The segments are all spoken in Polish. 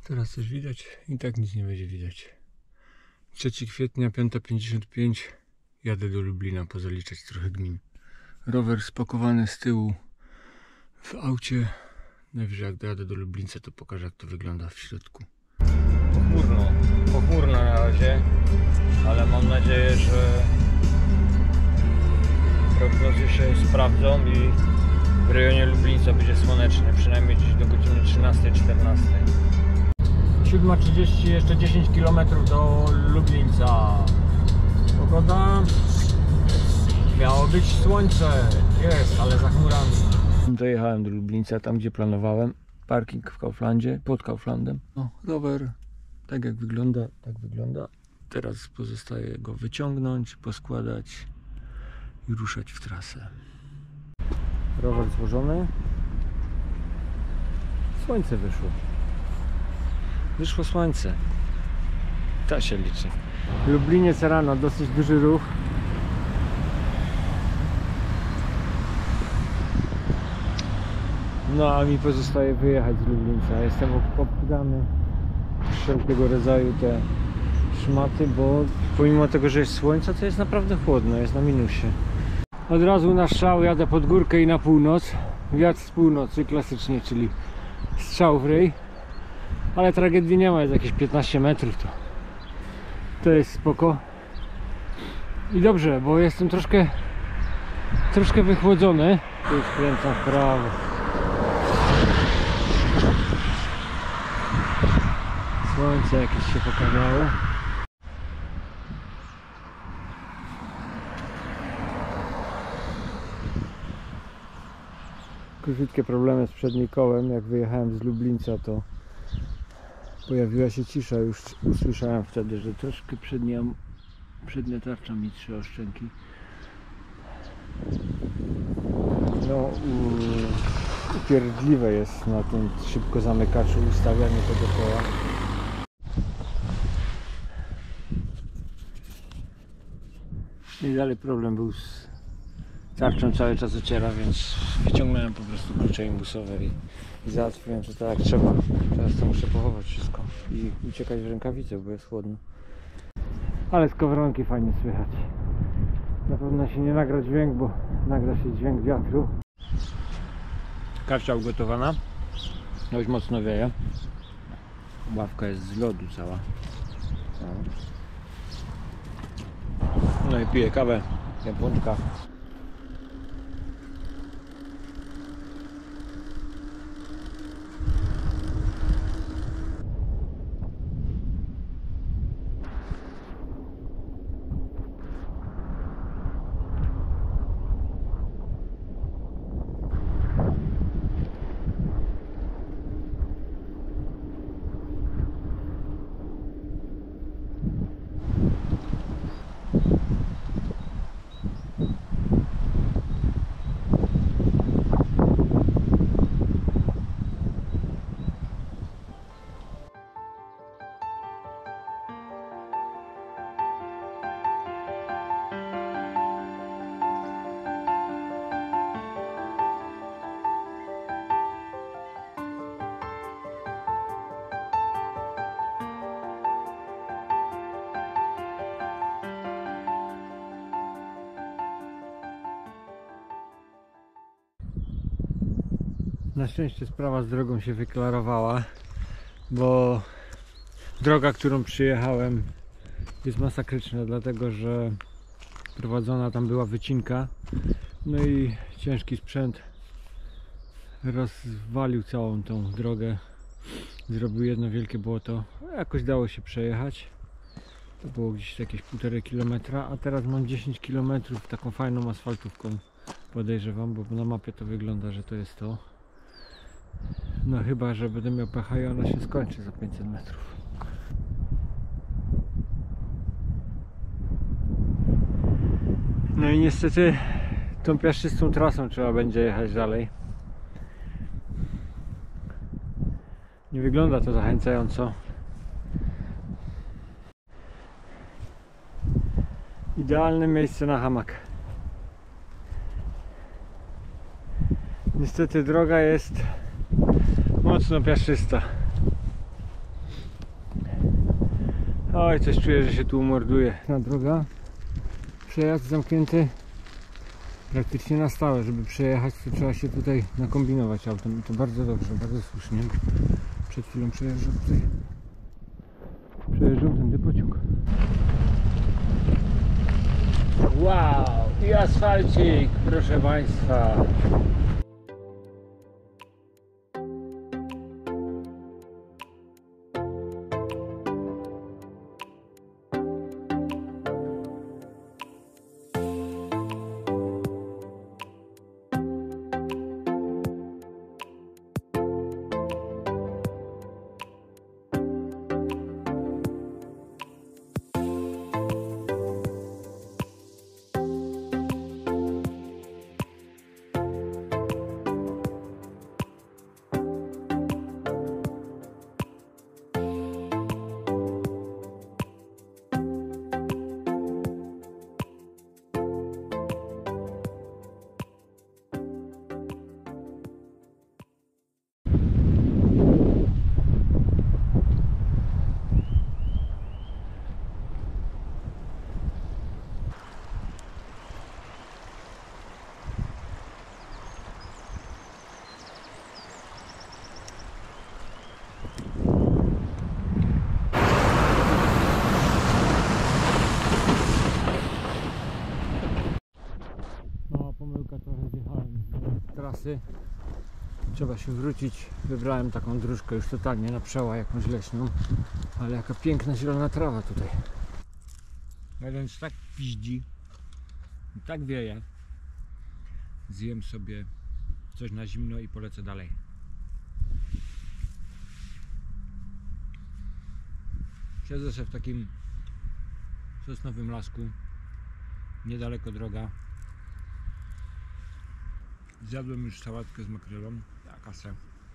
Teraz coś widać i tak nic nie będzie widać. 3 kwietnia, 5:55. Jadę do Lublina pozaliczać trochę gmin. Rower spakowany z tyłu w aucie. Najwyżej jak dojadę do Lublińca, to pokażę, jak to wygląda w środku. Pochmurno na razie, ale mam nadzieję, że prognozy się sprawdzą i w rejonie Lublińca będzie słonecznie, przynajmniej gdzieś do godziny 13-14. 7:30, jeszcze 10 km do Lublińca. Pogoda, miało być słońce, jest, ale za chmurami. Dojechałem do Lublińca, tam gdzie planowałem. Parking w Kauflandzie, pod Kauflandem. No, rower, tak jak wygląda, tak wygląda. Teraz pozostaje go wyciągnąć, poskładać i ruszać w trasę. Rower złożony. Słońce wyszło. Wyszło słońce. To się liczy. W Lublinie rano dosyć duży ruch. No a mi pozostaje wyjechać z Lublińca. Jestem obkładany wszelkiego rodzaju te szmaty, bo pomimo tego, że jest słońce, to jest naprawdę chłodno, jest na minusie. Od razu na strzał jadę pod górkę i na północ. Wiatr z północy klasycznie, czyli strzał w ryj. Ale tragedii nie ma, jest jakieś 15 metrów, to jest spoko. I dobrze, bo jestem troszkę wychłodzony. Tu skręcam w prawo. Słońce jakieś się pokazało. Krótkie problemy z przednim kołem. Jak wyjechałem z Lublińca, to pojawiła się cisza. Już usłyszałem wtedy, że troszkę przednia tarcza mi 3 oszczęki. No upierdliwe jest na tym szybko zamykaczu ustawianie tego koła. I dalej problem był z tarczą, cały czas ociera, więc wyciągnąłem po prostu klucze imbusowe i załatwiłem to tak jak trzeba. Teraz to muszę pochować wszystko i uciekać w rękawice, bo jest chłodno. Ale z kowronki fajnie słychać. Na pewno się nie nagra dźwięk, bo nagra się dźwięk wiatru. Kawcia ugotowana. Dość mocno wieje. Ławka jest z lodu cała. No i piję kawę, japońska. Na szczęście sprawa z drogą się wyklarowała, bo droga, którą przyjechałem, jest masakryczna, dlatego że prowadzona tam była wycinka, no i ciężki sprzęt rozwalił całą tą drogę, zrobił jedno wielkie błoto. Jakoś dało się przejechać, to było gdzieś jakieś 1,5 kilometra, a teraz mam 10 km taką fajną asfaltówką, podejrzewam, bo na mapie to wygląda, że to jest to. No chyba, że będę miał pecha i ona się skończy za 500 metrów. No i niestety tą piaszczystą trasą trzeba będzie jechać dalej. Nie wygląda to zachęcająco. Idealne miejsce na hamak. Niestety droga jest mocno piaszczysta. Oj, coś czuję, że się tu umorduje. Na droga. Przejazd zamknięty praktycznie na stałe. Żeby przejechać, to trzeba się tutaj nakombinować autem. I to bardzo dobrze, bardzo słusznie. Przed chwilą przejeżdżał tędy pociąg. Wow! I asfalcik, proszę Państwa. Pomyłka, trochę zjechałem z trasy. Trzeba się wrócić. Wybrałem taką dróżkę już totalnie na przełaj, jakąś leśną. Ale jaka piękna zielona trawa tutaj. Więc tak piździ, tak wieje. Zjem sobie coś na zimno i polecę dalej. Siedzę sobie w takim sosnowym lasku, niedaleko droga. Zjadłem już sałatkę z makrelą, kasę.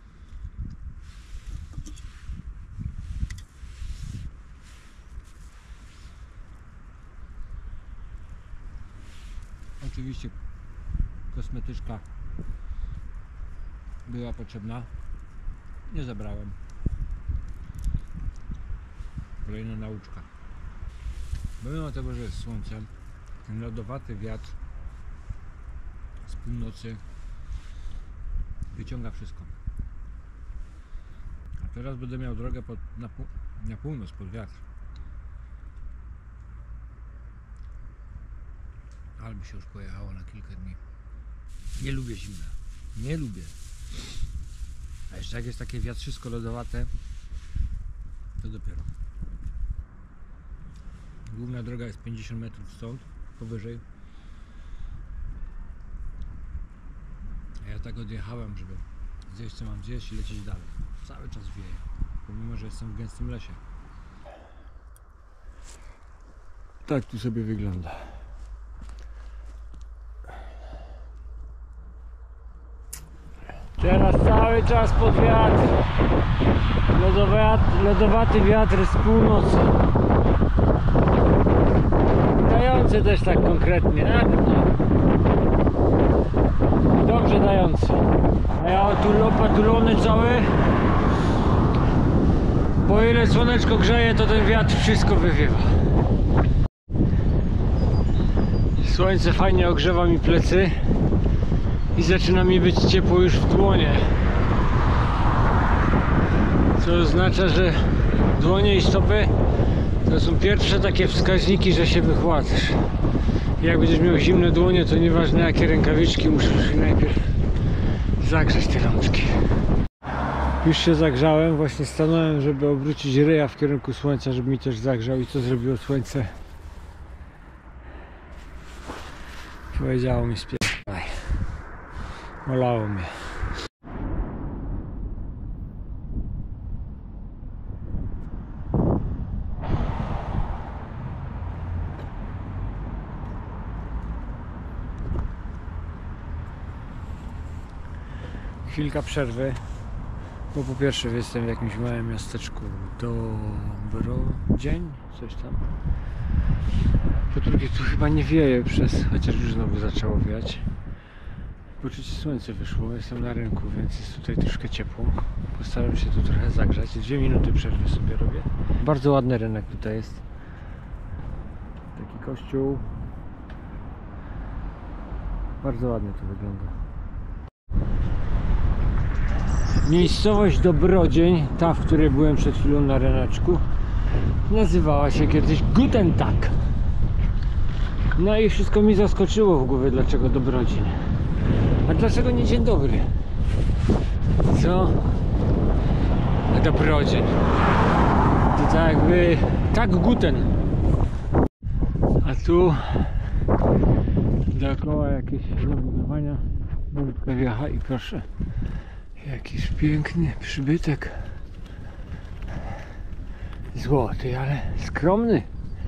Oczywiście kosmetyczka była potrzebna, nie zabrałem. Kolejna nauczka. Pomimo tego, że jest słońce, ten lodowaty wiatr z północy wyciąga wszystko. A teraz będę miał drogę na północ pod wiatr. Albo się już pojechało na kilka dni. Nie lubię zimna. Nie lubię. A jeszcze jak jest takie wiatrzysko lodowate, to dopiero. Główna droga jest 50 metrów stąd, powyżej. A ja tak odjechałem, żeby zjeść co mam zjeść i lecieć dalej. Cały czas wieje, pomimo że jestem w gęstym lesie. Tak tu sobie wygląda. Teraz cały czas pod wiatr. Lodowaty wiatr z północy. Dający też tak konkretnie. Dobrze dający. A ja tu opatulony cały. Bo ile słoneczko grzeje, to ten wiatr wszystko wywiewa. Słońce fajnie ogrzewa mi plecy. I zaczyna mi być ciepło już w dłonie. Co oznacza, że dłonie i stopy to są pierwsze takie wskaźniki, że się wychładzasz. Jak będziesz miał zimne dłonie, to nieważne jakie rękawiczki, musisz najpierw zagrzać te rączki. Już się zagrzałem, właśnie stanąłem, żeby obrócić ryja w kierunku słońca, żeby mi też zagrzał. I co zrobiło słońce? Powiedziało mi spierdalaj. Olało mnie. Chwilka przerwy, bo po pierwsze jestem w jakimś małym miasteczku Dobrodzień, coś tam. Po drugie tu chyba nie wieje chociaż już znowu zaczęło wiać. Poczucie słońce wyszło, jestem na rynku, więc jest tutaj troszkę ciepło. Postaram się tu trochę zagrzać. 2 minuty przerwy sobie robię. Bardzo ładny rynek tutaj jest. Taki kościół. Bardzo ładnie to wygląda. Miejscowość Dobrodzień, ta, w której byłem przed chwilą na ryneczku, nazywała się kiedyś Guten Tag. No i wszystko mi zaskoczyło w głowie, dlaczego Dobrodzień. A dlaczego nie dzień dobry? Co? A Dobrodzień. To tak jakby... Tak Guten. A tu dookoła jakieś zabudowania. Budka wjecha i proszę. Jakiś piękny przybytek. Złoty, ale skromny.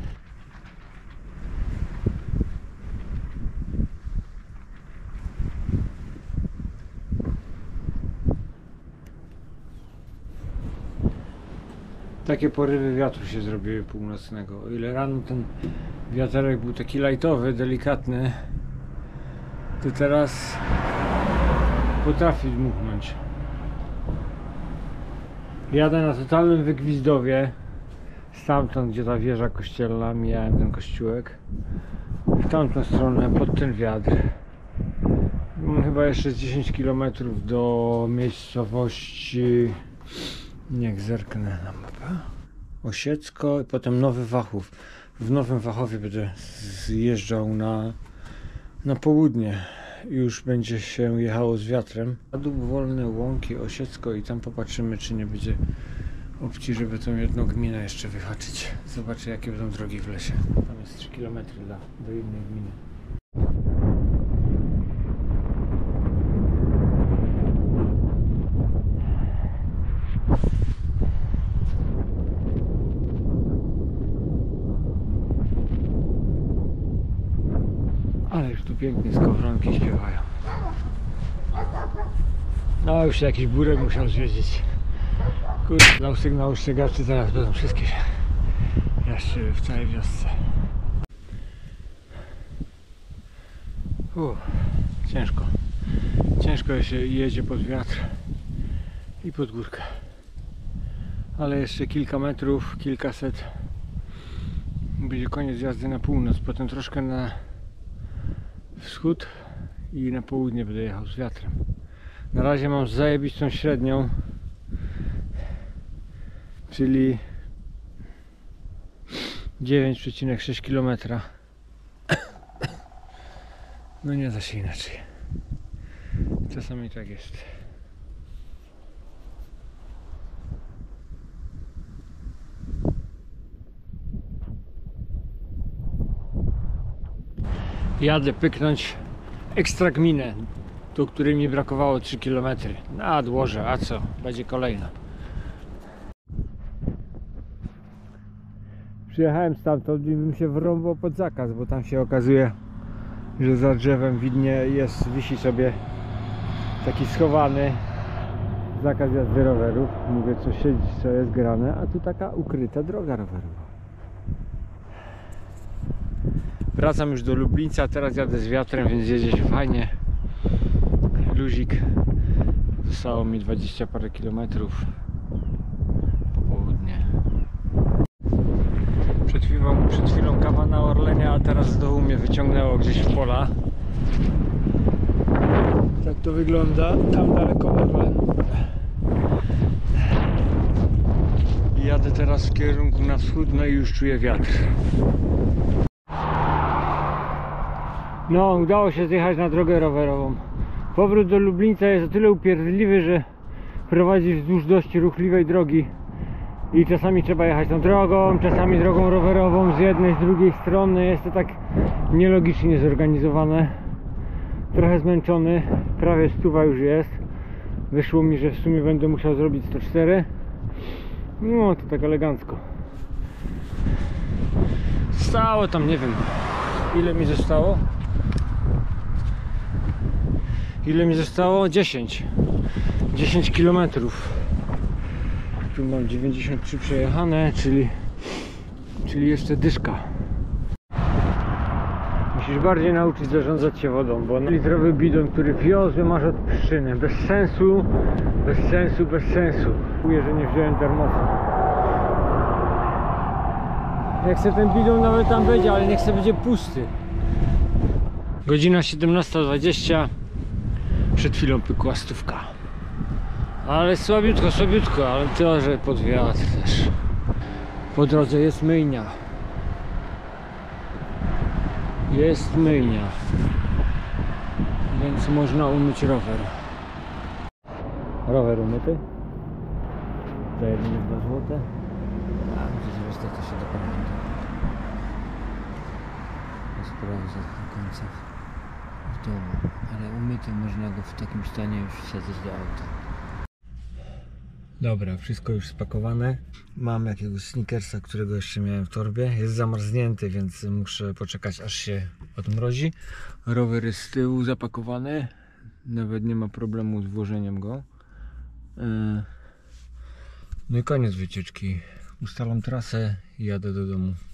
Takie porywy wiatru się zrobiły północnego. O ile rano ten wiaterek był taki lightowy, delikatny, to teraz potrafi dmuchnąć. Jadę na totalnym wygwizdowie. Stamtąd, gdzie ta wieża kościelna, mijałem ten kościółek. W tamtą stronę, pod ten wiatr. Mam chyba jeszcze z 10 km do miejscowości... Niech zerknę na mapę. Osiecko i potem Nowy Wachów. W Nowym Wachowie będę zjeżdżał na południe. Już będzie się jechało z wiatrem. A dół wolne łąki, Osiecko i tam popatrzymy, czy nie będzie opcji, żeby tą jedną gminę jeszcze wyhaczyć. Zobaczę, jakie będą drogi w lesie. Tam jest 3 km do innej gminy. Ale już tu pięknie skowronki śpiewają. No już się jakiś burek musiał zwiedzić. Kurde, dał sygnał ostrzegawczy, zaraz będą wszystkie jaszczyły w całej wiosce. Ciężko. Ciężko się jedzie pod wiatr i pod górkę. Ale jeszcze kilka metrów, kilkaset. Będzie koniec jazdy na północ, potem troszkę na wschód i na południe będę jechał z wiatrem. Na razie mam zajebistą średnią, czyli 9,6 km. No nie da się inaczej. Czasami tak jest. Jadę pyknąć ekstra gminę, do której mi brakowało 3 km. Nadłożę, a co? Będzie kolejna. Przyjechałem stamtąd i bym się wrąbał pod zakaz, bo tam się okazuje, że za drzewem widnie wisi sobie taki schowany zakaz jazdy rowerów. Mówię, co siedzi, co jest grane, a tu taka ukryta droga rowerowa. Wracam już do Lublińca, teraz jadę z wiatrem, więc jedzie się fajnie. Luzik. Zostało mi 20 parę kilometrów. Popołudnie. Przed chwilą kawa na Orlenie, a teraz z dołu mnie wyciągnęło gdzieś w pola. Tak to wygląda. Tam daleko Orlen. I jadę teraz w kierunku na wschód, no i już czuję wiatr. No, udało się zjechać na drogę rowerową. Powrót do Lublińca jest o tyle upierdliwy, że prowadzi wzdłuż dość ruchliwej drogi i czasami trzeba jechać tą drogą, czasami drogą rowerową z jednej, z drugiej strony. Jest to tak nielogicznie zorganizowane. Trochę zmęczony, prawie 100 już jest. Wyszło mi, że w sumie będę musiał zrobić 104. No to tak elegancko. Zostało tam, nie wiem, ile mi zostało. Ile mi zostało? 10 km. Tu mam 93 przejechane, czyli jeszcze dyszka. Musisz bardziej nauczyć zarządzać się wodą, bo litrowy bidon, który wiozłem aż od Pszczyny. Bez sensu, bez sensu, bez sensu. Czuję, że nie wziąłem termosu. Jak chcę ten bidon nawet tam będzie, ale niech sobie będzie pusty. Godzina 17:20. Przed chwilą pykła 100. Ale słabiutko, słabiutko, ale tyle, że pod wiatr też. Po drodze jest myjnia. Jest myjnia. Więc można umyć rower. Rower umyty. Za 1,2 zł. A, gdzieś to się doprowadzi. Sprawdzę do końca w domu. Ale umyty można go w takim stanie już wsadzać do auta. Dobra, wszystko już spakowane. Mam jakiegoś Snickersa, którego jeszcze miałem w torbie. Jest zamarznięty, więc muszę poczekać, aż się odmrozi. Rower jest z tyłu zapakowany. Nawet nie ma problemu z włożeniem go. No i koniec wycieczki. Ustalam trasę i jadę do domu.